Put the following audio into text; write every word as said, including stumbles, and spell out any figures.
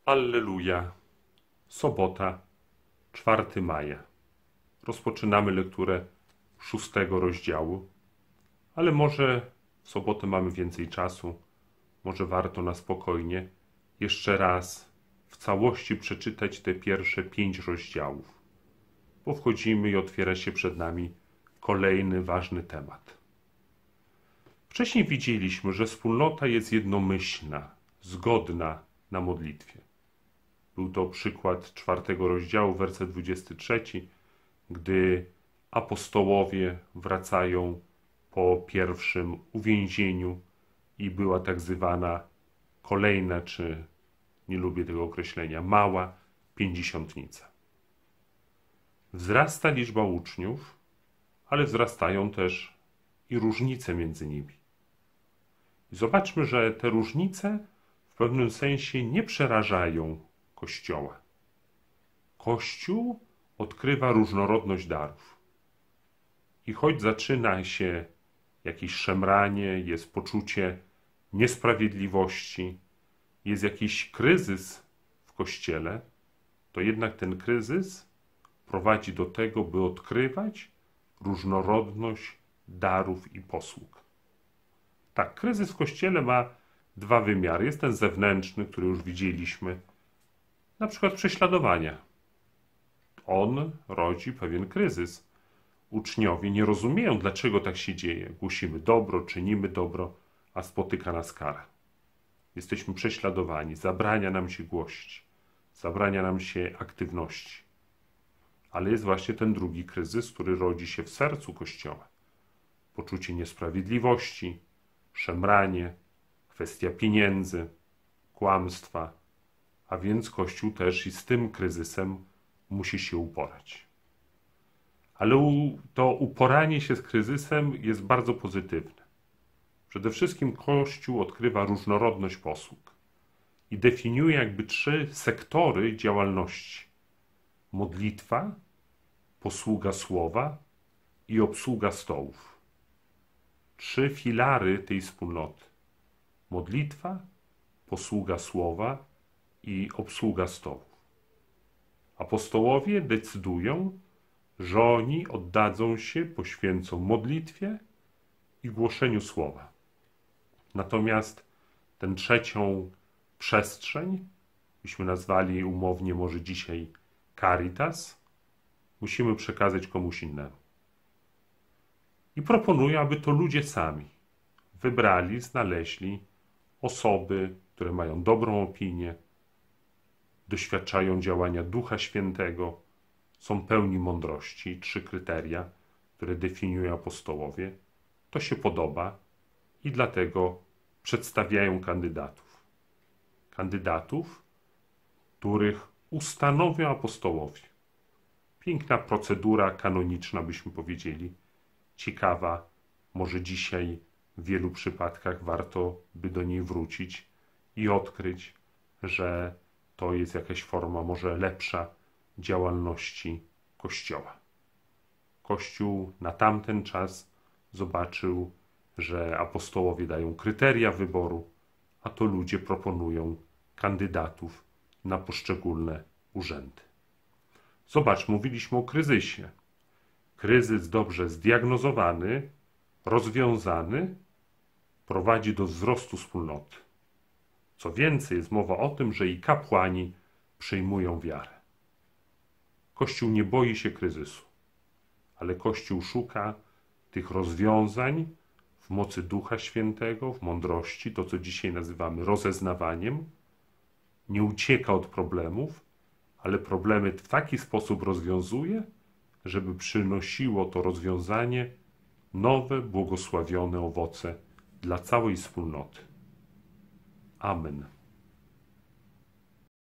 Alleluja. Sobota, czwartego maja. Rozpoczynamy lekturę szóstego rozdziału, ale może w sobotę mamy więcej czasu, może warto na spokojnie jeszcze raz w całości przeczytać te pierwsze pięć rozdziałów, bo wchodzimy i otwiera się przed nami kolejny ważny temat. Wcześniej widzieliśmy, że wspólnota jest jednomyślna, zgodna na modlitwie. Był to przykład czwartego rozdziału, werset dwudziesty trzeci, gdy apostołowie wracają po pierwszym uwięzieniu i była tak zwana kolejna, czy nie lubię tego określenia, mała pięćdziesiątnica. Wzrasta liczba uczniów, ale wzrastają też i różnice między nimi. I zobaczmy, że te różnice w pewnym sensie nie przerażają Kościoła. Kościół odkrywa różnorodność darów. I choć zaczyna się jakieś szemranie, jest poczucie niesprawiedliwości, jest jakiś kryzys w Kościele, to jednak ten kryzys prowadzi do tego, by odkrywać różnorodność darów i posług. Tak, kryzys w Kościele ma dwa wymiary. Jest ten zewnętrzny, który już widzieliśmy, na przykład prześladowania. On rodzi pewien kryzys. Uczniowie nie rozumieją, dlaczego tak się dzieje. Głosimy dobro, czynimy dobro, a spotyka nas kara. Jesteśmy prześladowani, zabrania nam się głosić, zabrania nam się aktywności. Ale jest właśnie ten drugi kryzys, który rodzi się w sercu Kościoła. Poczucie niesprawiedliwości, szemranie, kwestia pieniędzy, kłamstwa, a więc Kościół też i z tym kryzysem musi się uporać. Ale to uporanie się z kryzysem jest bardzo pozytywne. Przede wszystkim Kościół odkrywa różnorodność posług i definiuje jakby trzy sektory działalności. Modlitwa, posługa słowa i obsługa stołów. Trzy filary tej wspólnoty. Modlitwa, posługa słowa i obsługa stołów. Apostołowie decydują, że oni oddadzą się, poświęcą modlitwie i głoszeniu słowa. Natomiast tę trzecią przestrzeń, byśmy nazwali umownie może dzisiaj caritas, musimy przekazać komuś innemu. I proponuję, aby to ludzie sami wybrali, znaleźli osoby, które mają dobrą opinię, doświadczają działania Ducha Świętego, są pełni mądrości. Trzy kryteria, które definiują apostołowie. To się podoba i dlatego przedstawiają kandydatów. Kandydatów, których ustanowią apostołowie. Piękna procedura kanoniczna, byśmy powiedzieli. Ciekawa, może dzisiaj w wielu przypadkach warto by do niej wrócić i odkryć, że to jest jakaś forma może lepsza działalności Kościoła. Kościół na tamten czas zobaczył, że apostołowie dają kryteria wyboru, a to ludzie proponują kandydatów na poszczególne urzędy. Zobacz, mówiliśmy o kryzysie. Kryzys dobrze zdiagnozowany, rozwiązany, prowadzi do wzrostu wspólnoty. Co więcej, jest mowa o tym, że i kapłani przyjmują wiarę. Kościół nie boi się kryzysu, ale Kościół szuka tych rozwiązań w mocy Ducha Świętego, w mądrości, to co dzisiaj nazywamy rozeznawaniem. Nie ucieka od problemów, ale problemy w taki sposób rozwiązuje, żeby przynosiło to rozwiązanie nowe, błogosławione owoce dla całej wspólnoty. Amen.